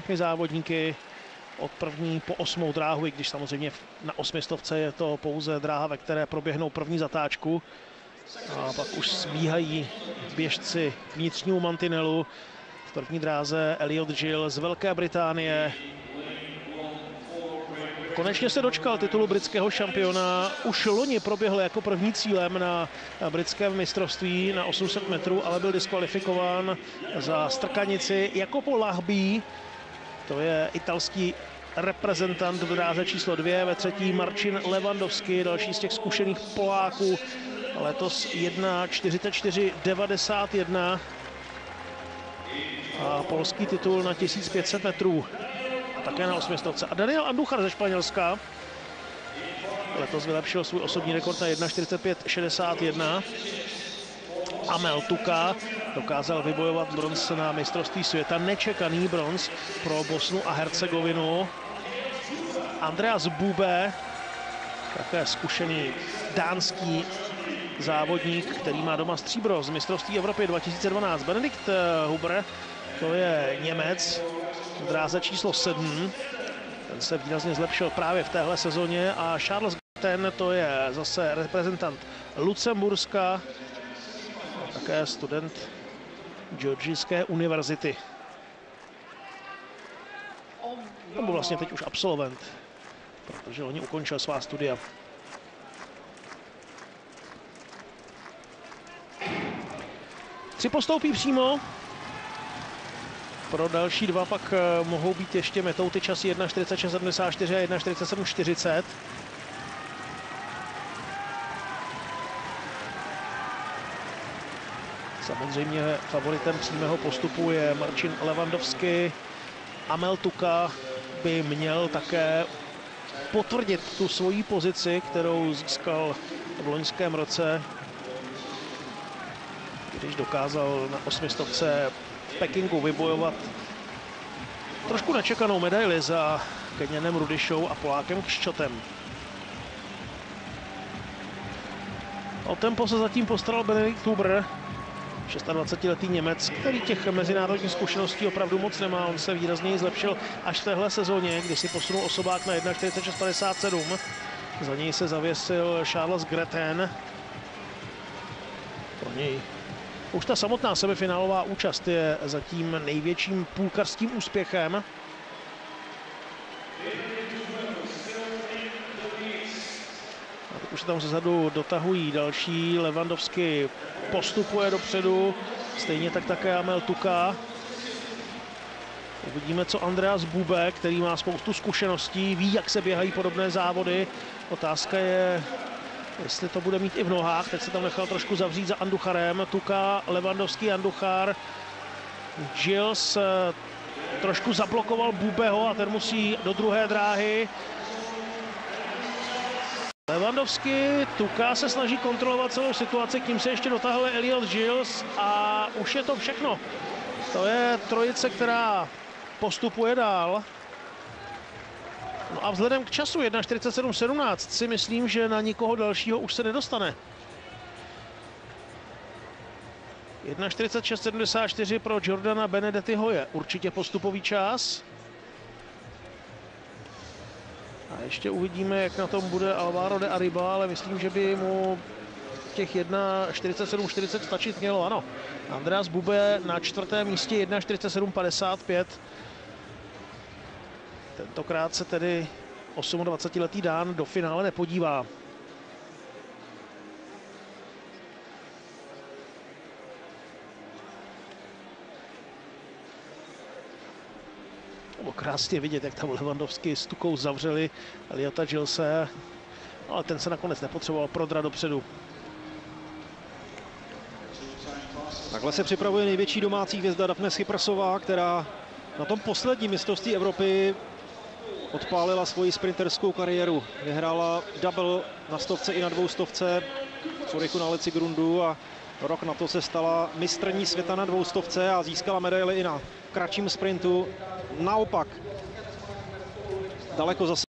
závodníky od první po 8. dráhu, i když samozřejmě na 800 je to pouze dráha, ve které proběhnou první zatáčku. A pak už sbíhají běžci k vnitřnímu mantinelu. V první dráze Elliot Gill z Velké Británie. Konečně se dočkal titulu britského šampiona. Už loni proběhl jako první cílem na britském mistrovství na 800 metrů, ale byl diskvalifikován za strkanici Jacopo Lahbí. To je italský reprezentant v dráze číslo 2, ve třetí Marcin Lewandowski, další z těch zkušených Poláků. Letos 1:44:91 a polský titul na 1500 metrů a také na 800. A Daniel Andujar ze Španělska letos vylepšil svůj osobní rekord na 1:45:61. Amel Tuka dokázal vybojovat bronz na mistrovství světa, nečekaný bronz pro Bosnu a Hercegovinu. Andreas Bube, také zkušený dánský závodník, který má doma stříbro z mistrovství Evropy 2012. Benedikt Huber, to je Němec v dráze číslo 7. Ten se výrazně zlepšil právě v téhle sezóně. A Charles Gretten, to je zase reprezentant Lucemburska, také student Georgijské univerzity. Nebo vlastně teď už absolvent, protože oni ukončil svá studia. Tři postoupí přímo. Pro další dva pak mohou být ještě metou ty časy 1:46:74 a 1:47:40. Samozřejmě favoritem přímého postupu je Marcin Lewandowski. Amel Tuka by měl také potvrdit tu svoji pozici, kterou získal v loňském roce, když dokázal na 800 v Pekingu vybojovat trošku nečekanou medaili za Keňanem Rudyšou a Polákem Kščotem. O tempo se zatím postaral Benedikt Huber, 26letý Němec, který těch mezinárodních zkušeností opravdu moc nemá. On se výrazněji zlepšil až v téhle sezóně, kdy si posunul osobák na 1:46:57. Za něj se zavěsil Charles Gretten. Pro něj už ta samotná semifinálová účast je zatím největším půlkařským úspěchem. A teď už se tam zezadu dotahují další. Lewandowski postupuje dopředu, stejně tak také Amel Tuka. Uvidíme, co Andreas Bube, který má spoustu zkušeností, ví, jak se běhají podobné závody. Otázka je, jestli to bude mít i v nohách. Teď se tam nechal trošku zavřít za Andujarem. Tuka, Lewandowski, Andujar. Gilles trošku zablokoval Bubeho a ten musí do druhé dráhy. Lewandowski, Tuka se snaží kontrolovat celou situaci, k ním se ještě dotáhl Elliot Gilles a už je to všechno. To je trojice, která postupuje dál. No a vzhledem k času 1:47:17 si myslím, že na nikoho dalšího už se nedostane. 1:46:74 pro Jordana Benedettiho je určitě postupový čas. A ještě uvidíme, jak na tom bude Alvaro de Arriba, ale myslím, že by mu těch 1:47:40 stačit mělo, ano. Andreas Bube na 4. místě 1:47:55. Tentokrát se tedy 28letý Dán do finále nepodívá. Bylo krásně vidět, jak tam Lewandowski s Tukou zavřeli Elliota Gillese, ale ten se nakonec nepotřeboval prodrat dopředu. Takhle se připravuje největší domácí hvězda Dafne Chyprasová, která na tom posledním mistrovství Evropy odpálila svoji sprinterskou kariéru. Vyhrála double na 100 i na 200 v Curychu na Lecigrundu a rok na to se stala mistryní světa na 200 a získala medaili i na kratším sprintu. Naopak daleko zase